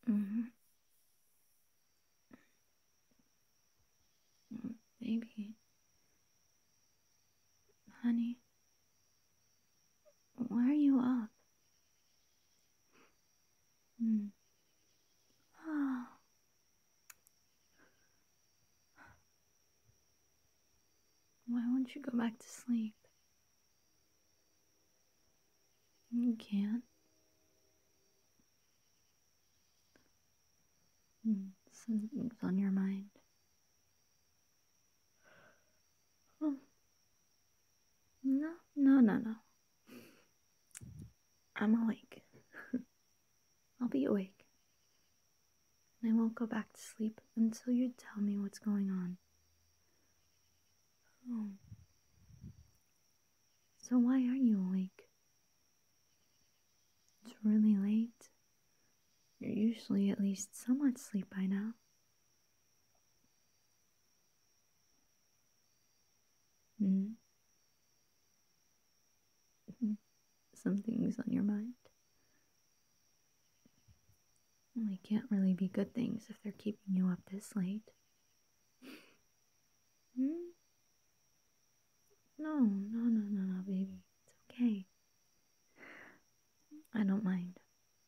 Mm-hmm. Baby, honey, why are you up? Mm. Oh, why won't you go back to sleep? You can't. Something's on your mind. Oh, no, no, no, no. I'm awake. I'll be awake. I won't go back to sleep until you tell me what's going on. Oh, so why aren't you awake? It's really late. You're usually at least somewhat asleep by now. Hmm? Something's on your mind. Well, they can't really be good things if they're keeping you up this late. Hmm? No, no, no, no, no, baby. It's okay. I don't mind.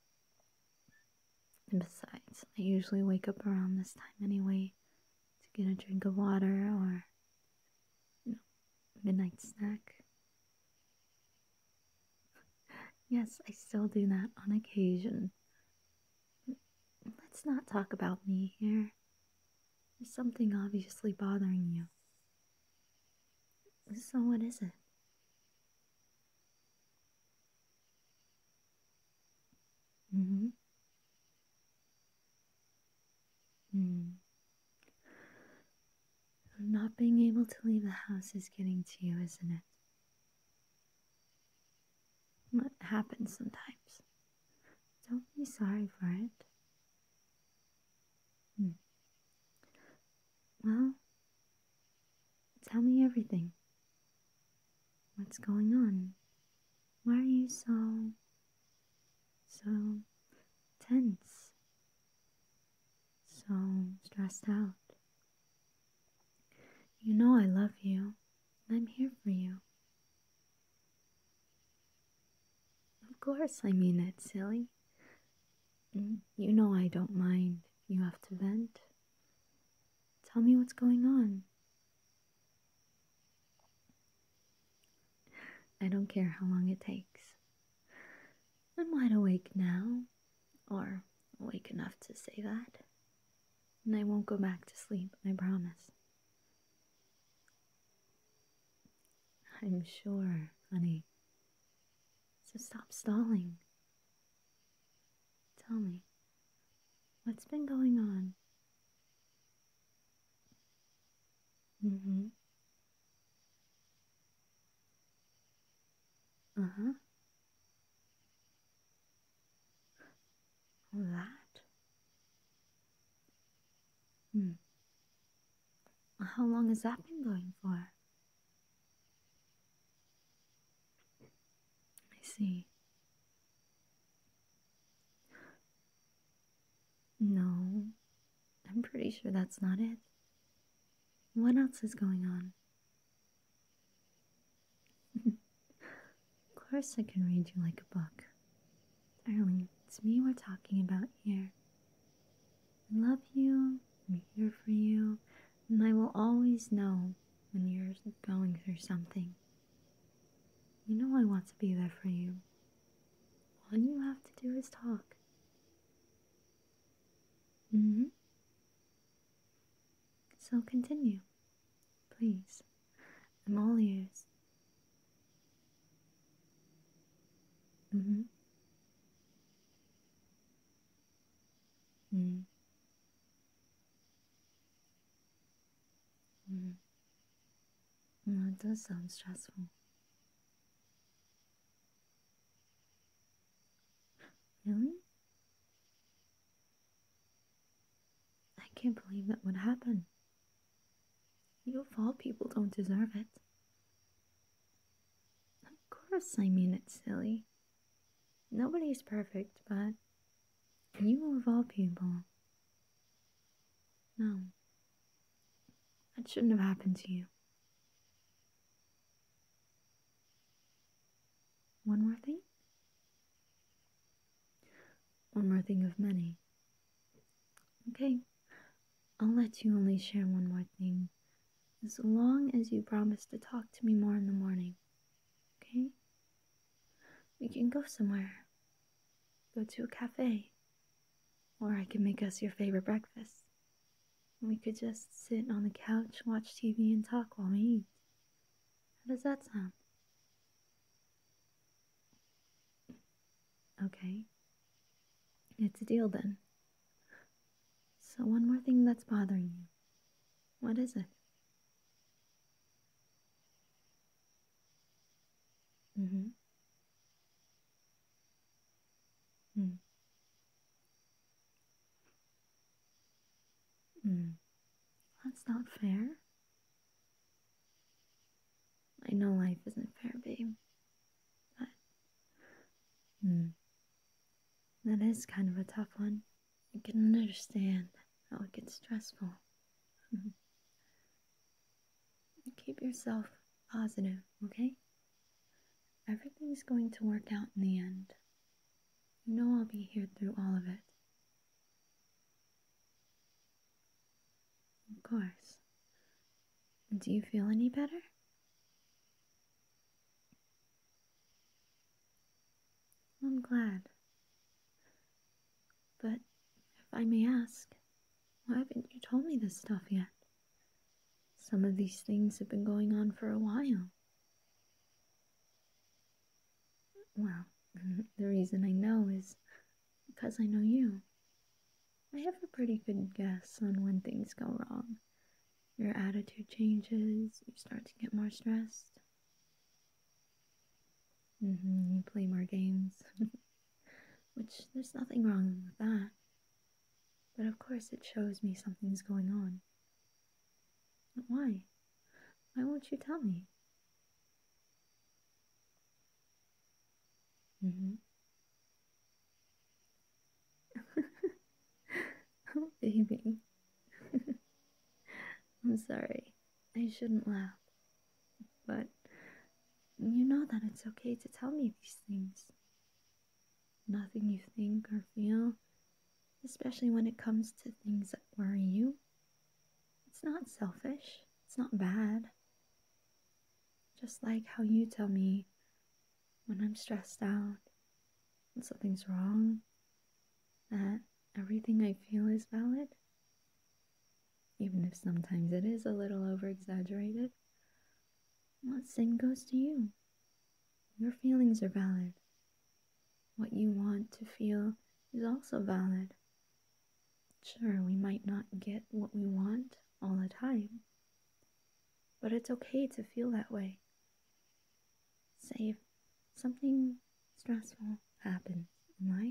And besides, I usually wake up around this time anyway to get a drink of water or midnight snack. Yes, I still do that on occasion. Let's not talk about me here. There's something obviously bothering you. So what is it? Mm-hmm. Mm. Not being able to leave the house is getting to you, isn't it? What happens sometimes. Don't be sorry for it. Hmm. Well, tell me everything. What's going on? Why are you so tense? So stressed out? You know I love you. I'm here for you. Of course I mean it, silly. You know I don't mind. You have to vent. Tell me what's going on. I don't care how long it takes. I'm wide awake now, or awake enough to say that. And I won't go back to sleep, I promise. I'm sure, honey. So stop stalling. Tell me, what's been going on? Mm-hmm. Uh-huh. That? Hmm. How long has that been going for? I see. No, I'm pretty sure that's not it. What else is going on? Of course I can read you like a book. Darling, it's me we're talking about here. I love you, I'm here for you, and I will always know when you're going through something. You know I want to be there for you. All you have to do is talk. Mm-hmm. So continue, please. I'm all ears. Mm-hmm. Mm-hmm. Mm-hmm. Oh, it does sound stressful. Really? I can't believe that would happen. You of all people don't deserve it. Of course I mean it, silly. Nobody's perfect, but You of all people. No, that shouldn't have happened to you. One more thing? One more thing of many. Okay, I'll let you only share one more thing as long as you promise to talk to me more in the morning. Okay? We can go somewhere. Go to a cafe. Or I can make us your favorite breakfast. And we could just sit on the couch, watch TV, and talk while we eat. How does that sound? Okay. It's a deal then. So one more thing that's bothering you. What is it? Mm-hmm. Mm. Mm. That's not fair. I know life isn't fair, babe. But, that is kind of a tough one. I can understand how it gets stressful. Keep yourself positive, okay? Everything's going to work out in the end. You know I'll be here through all of it. Of course. Do you feel any better? I'm glad. But if I may ask, why haven't you told me this stuff yet? Some of these things have been going on for a while. Well, the reason I know is because I know you. I have a pretty good guess on when things go wrong. Your attitude changes, you start to get more stressed. You play more games, which there's nothing wrong with that. But of course it shows me something's going on. But why? Why won't you tell me? Mm-hmm. Oh, baby. I'm sorry. I shouldn't laugh. But you know that it's okay to tell me these things. Nothing you think or feel, especially when it comes to things that worry you. It's not selfish. It's not bad. Just like how you tell me when I'm stressed out, when something's wrong, that everything I feel is valid. Even if sometimes it is a little over exaggerated. Well, same goes to you. Your feelings are valid. What you want to feel is also valid. Sure, we might not get what we want all the time, but it's okay to feel that way. Say if something stressful happens in life.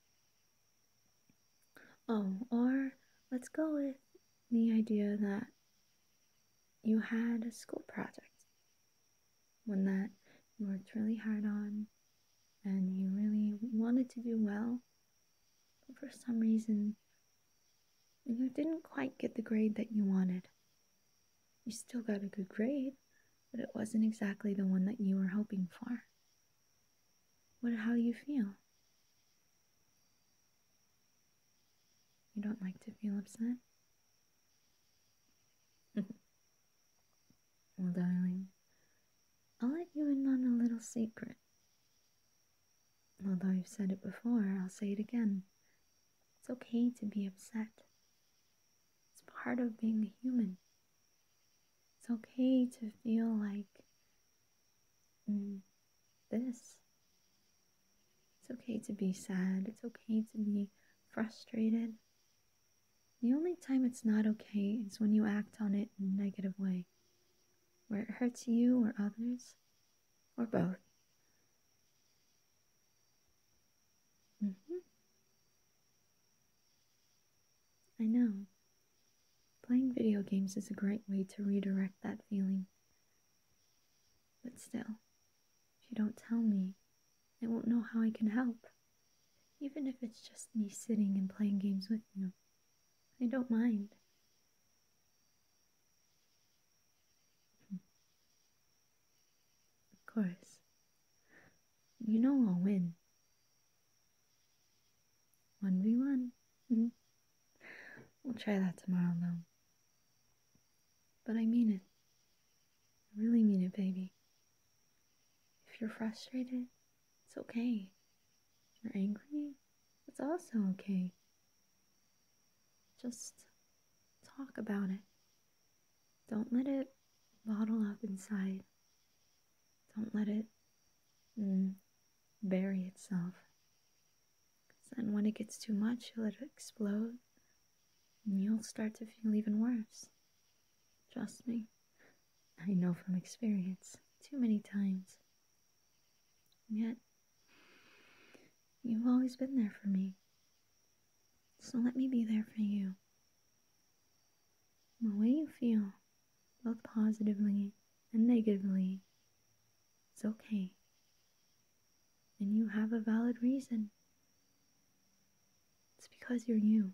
Oh, or let's go with the idea that you had a school project, one that you worked really hard on and you really wanted to do well, but for some reason you didn't quite get the grade that you wanted. You still got a good grade, but it wasn't exactly the one that you were hoping for. How do you feel? You don't like to feel upset? Well, darling, I'll let you in on a little secret. Although I've said it before, I'll say it again. It's okay to be upset. It's part of being a human. It's okay to feel like this. It's okay to be sad. It's okay to be frustrated. The only time it's not okay is when you act on it in a negative way, where it hurts you or others, or both. I know. Playing video games is a great way to redirect that feeling. But still, if you don't tell me, I won't know how I can help. Even if it's just me sitting and playing games with you, I don't mind. Of course, you know I'll win. 1v1. We'll try that tomorrow, though. But I mean it. I really mean it, baby. If you're frustrated, it's okay. If you're angry, it's also okay. Just talk about it. Don't let it bottle up inside. Don't let it bury itself. Because then when it gets too much, you'll let it explode. And you'll start to feel even worse. Trust me. I know from experience. Too many times. Yet, you've always been there for me. So let me be there for you. The way you feel, both positively and negatively, it's okay. And you have a valid reason. It's because you're you.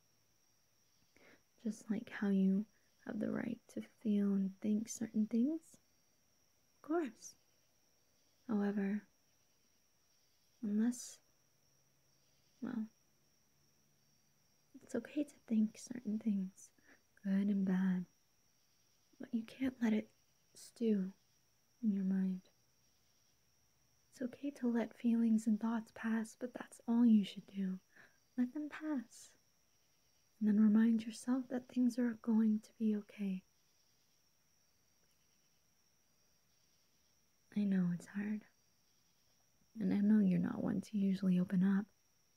Just like how you have the right to feel and think certain things. Of course. However, unless, well, it's okay to think certain things, good and bad, but you can't let it stew in your mind. It's okay to let feelings and thoughts pass, but that's all you should do. Let them pass. And then remind yourself that things are going to be okay. I know it's hard. And I know you're not one to usually open up.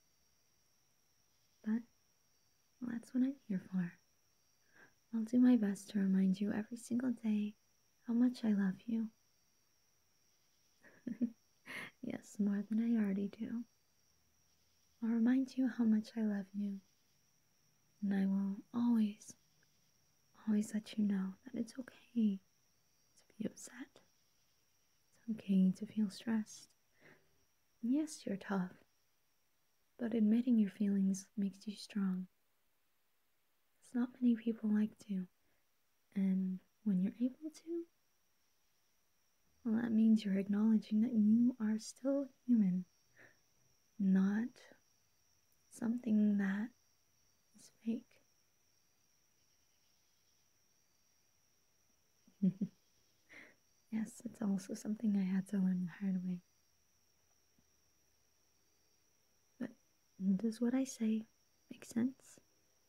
But well, that's what I'm here for. I'll do my best to remind you every single day how much I love you. Yes, more than I already do. I'll remind you how much I love you. And I will always let you know that it's okay to be upset. It's okay to feel stressed. And yes, you're tough. But admitting your feelings makes you strong. It's not many people like to. And when you're able to, well, that means you're acknowledging that you are still human, not something that is fake. Yes, it's also something I had to learn the hard way. But does what I say make sense?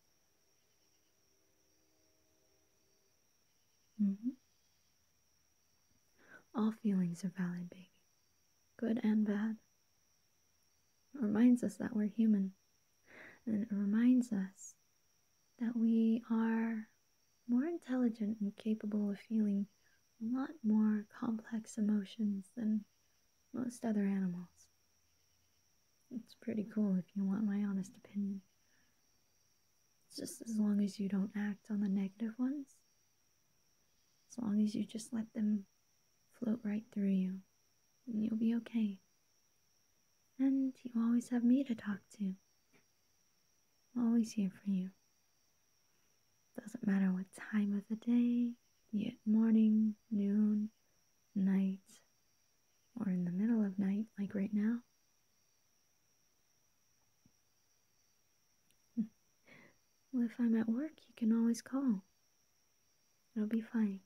All feelings are valid, baby. Good and bad. It reminds us that we're human. And it reminds us that we are more intelligent and capable of feeling a lot more complex emotions than most other animals. It's pretty cool if you want my honest opinion. It's just as long as you don't act on the negative ones, as long as you just let them float right through you, and you'll be okay. And you always have me to talk to. I'm always here for you. Doesn't matter what time of the day, be it morning, noon, night, or in the middle of night, like right now. Well, if I'm at work, you can always call. It'll be fine.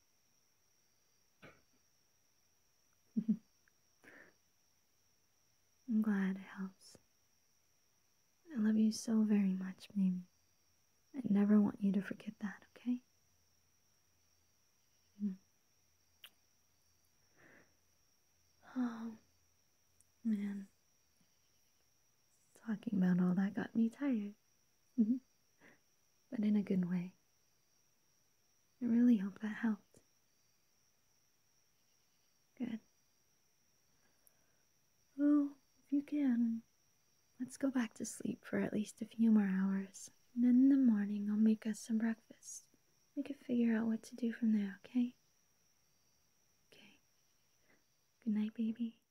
I'm glad it helps. I love you so very much, baby. I never want you to forget that, okay? Oh, man. Talking about all that got me tired. But in a good way. I really hope that helped. Good. Oh, if you can, let's go back to sleep for at least a few more hours. And then in the morning, I'll make us some breakfast. We can figure out what to do from there, okay? Okay. Good night, baby.